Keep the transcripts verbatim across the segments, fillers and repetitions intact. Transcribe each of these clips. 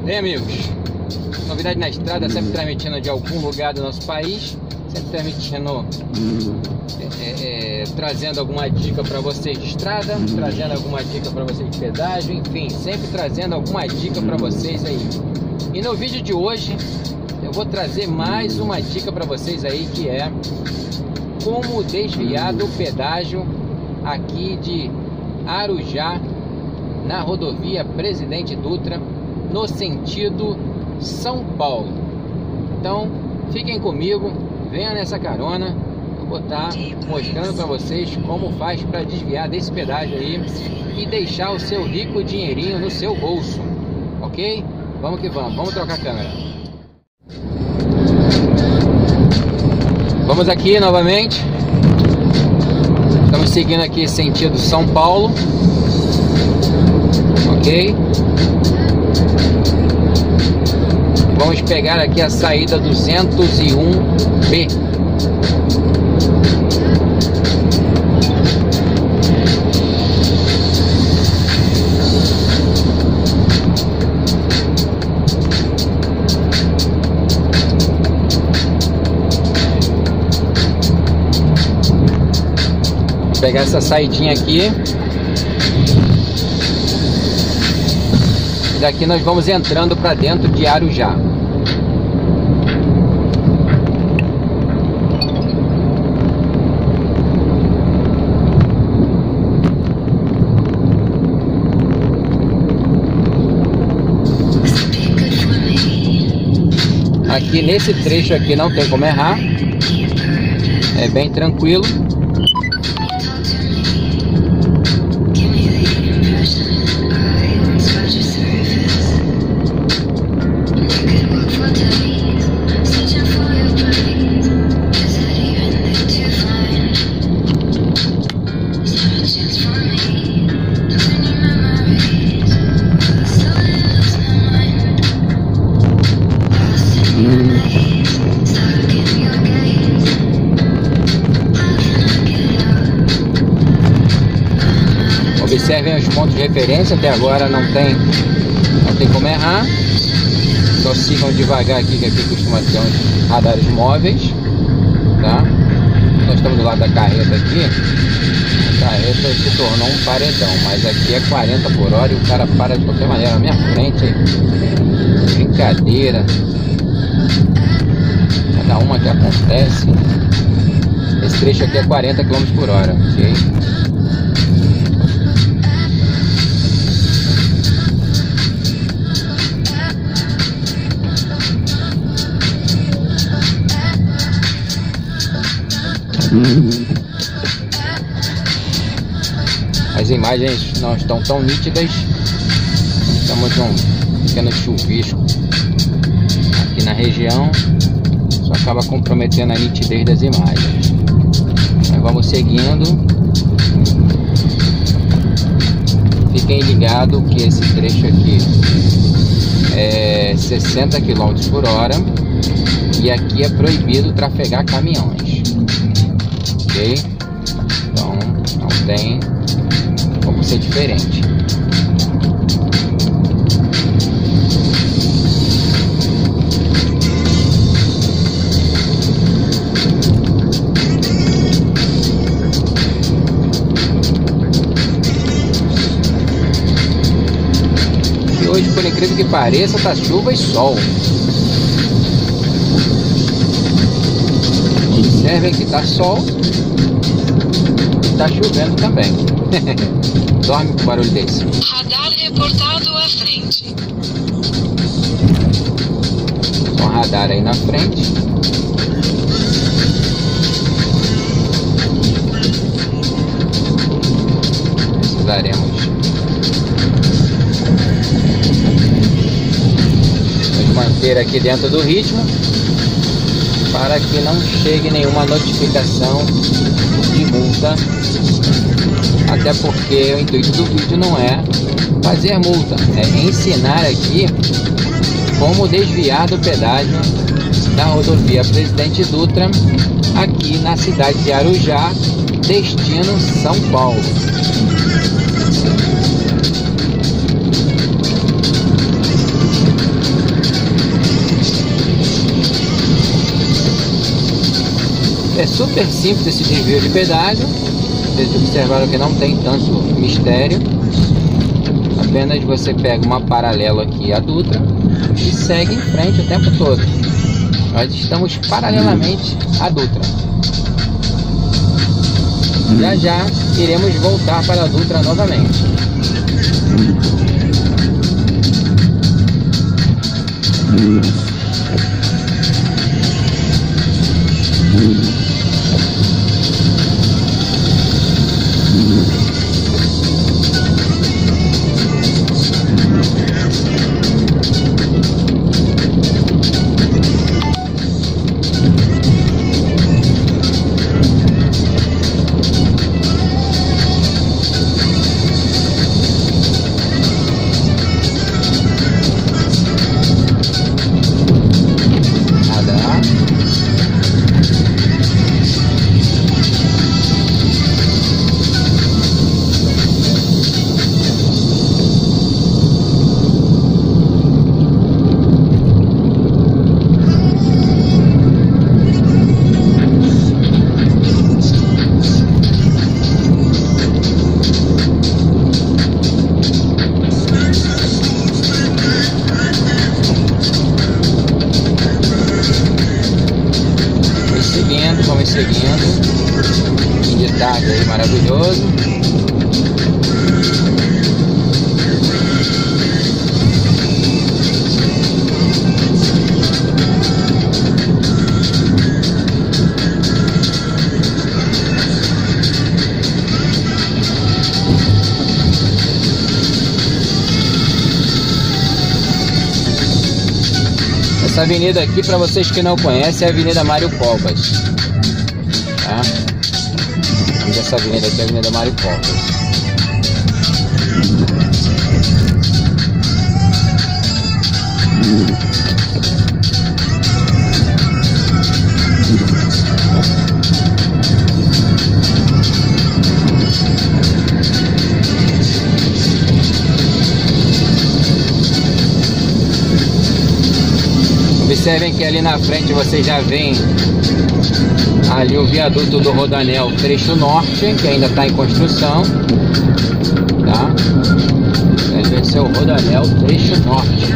Bem, amigos, novidade na estrada, sempre transmitindo de algum lugar do nosso país, sempre transmitindo, é, é, trazendo alguma dica para vocês de estrada, trazendo alguma dica para vocês de pedágio, enfim, sempre trazendo alguma dica para vocês aí. E no vídeo de hoje eu vou trazer mais uma dica para vocês aí, que é como desviar do pedágio aqui de Arujá, na rodovia Presidente Dutra, no sentido São Paulo. Então fiquem comigo, venham nessa carona, eu vou estar mostrando para vocês como faz para desviar desse pedágio aí e deixar o seu rico dinheirinho no seu bolso, ok? Vamos que vamos, vamos trocar a câmera. Vamos aqui novamente, estamos seguindo aqui sentido São Paulo, ok? Vamos pegar aqui a saída duzentos e um B. Vou pegar essa saidinha aqui. E daqui nós vamos entrando para dentro de Arujá. Aqui nesse trecho aqui não tem como errar, é bem tranquilo. Observem os pontos de referência, até agora não tem, não tem como errar. Só sigam devagar aqui, que aqui costuma ter uns radares móveis, tá? Nós estamos do lado da carreta aqui. A carreta se tornou um paredão, mas aqui é quarenta por hora e o cara para de qualquer maneira na minha frente. Brincadeira. Cada uma que acontece. Esse trecho aqui é quarenta quilômetros por hora, ok? As imagens não estão tão nítidas. Estamos num pequeno chuvisco aqui na região, isso acaba comprometendo a nitidez das imagens. Mas vamos seguindo. Fiquem ligados que esse trecho aqui é sessenta quilômetros por hora e aqui é proibido trafegar caminhões. Ok? Então não tem como ser diferente. E hoje, por incrível que pareça, tá chuva e sol. Observem que tá sol e tá chovendo também. Dorme com barulho desse. Radar reportado à frente. Um radar aí na frente. Precisaremos nos manter aqui dentro do ritmo, para que não chegue nenhuma notificação de multa, até porque o intuito do vídeo não é fazer multa, é ensinar aqui como desviar do pedágio da rodovia Presidente Dutra, aqui na cidade de Arujá, destino São Paulo. Super simples esse desvio de pedágio. Vocês observaram que não tem tanto mistério. Apenas você pega uma paralela aqui à Dutra e segue em frente o tempo todo. Nós estamos paralelamente à Dutra. Já já iremos voltar para a Dutra novamente. Vamos seguindo. Fim de tarde aí maravilhoso. Essa avenida aqui, para vocês que não conhecem, é a Avenida Mário Covas. Tá? Essa avenida aqui é a Avenida Mário Covas. Observem que ali na frente vocês já veem ali o viaduto do Rodoanel trecho norte, que ainda está em construção, tá? Esse vai ser o Rodoanel trecho norte.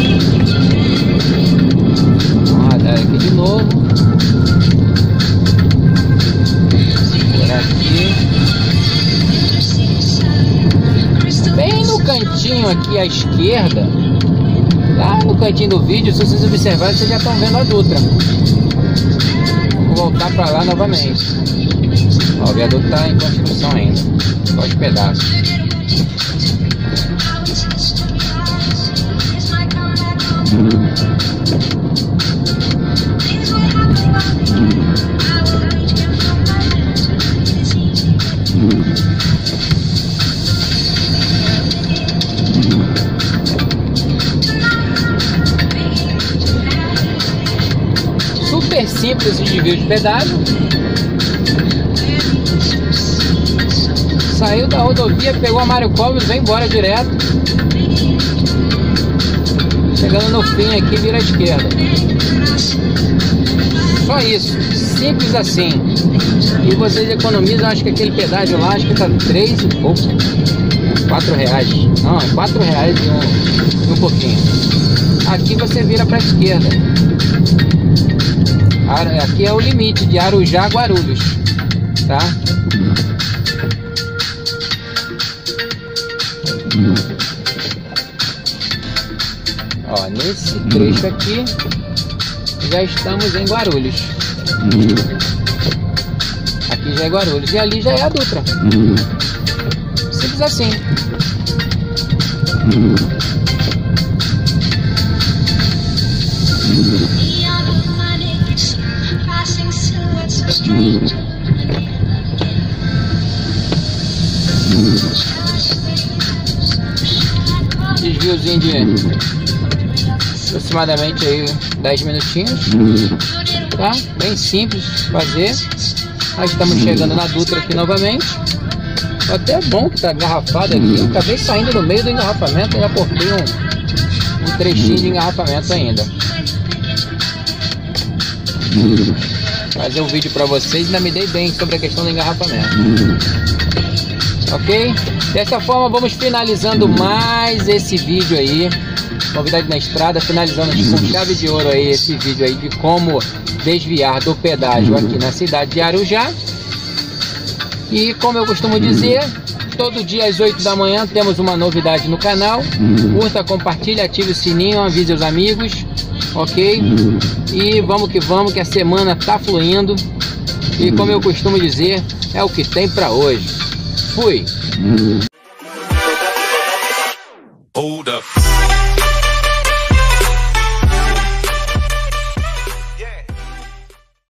Vamos rodar aqui de novo. Por aqui. Bem no cantinho aqui à esquerda, lá no cantinho do vídeo, se vocês observarem, vocês já estão vendo a Dutra. Vou voltar para lá novamente. Ó, o viaduto está em construção ainda, só os pedaços. Super simples esse desvio de pedágio. Saiu da rodovia, pegou a Mário Covas, vem embora direto. Chegando no fim aqui, vira à esquerda. Só isso, simples assim. E vocês economizam, acho que aquele pedágio lá, acho que tá três e pouco, quatro reais. Não, quatro reais e um, um pouquinho. Aqui você vira para a esquerda. Aqui é o limite de Arujá a Guarulhos, tá? Ó, nesse trecho aqui já estamos em Guarulhos. Aqui já é Guarulhos e ali já é a Dutra. Simples assim. Desviozinho de aproximadamente aí dez minutinhos, tá? Bem simples de fazer. Nós estamos chegando na Dutra aqui novamente. Até é bom que tá engarrafado aqui. Eu acabei saindo no meio do engarrafamento e já cortei um, um trechinho de engarrafamento ainda. fazer um vídeo para vocês. Ainda me dei bem sobre a questão do engarrafamento. Ok? Dessa forma vamos finalizando mais esse vídeo aí, novidade na estrada, finalizando com chave de ouro aí esse vídeo aí de como desviar do pedágio aqui na cidade de Arujá. E como eu costumo dizer, todo dia às oito da manhã temos uma novidade no canal. Curta, compartilhe, ative o sininho, avise os amigos, ok? E vamos que vamos, que a semana tá fluindo. E como eu costumo dizer, é o que tem para hoje. Fui! Hold up.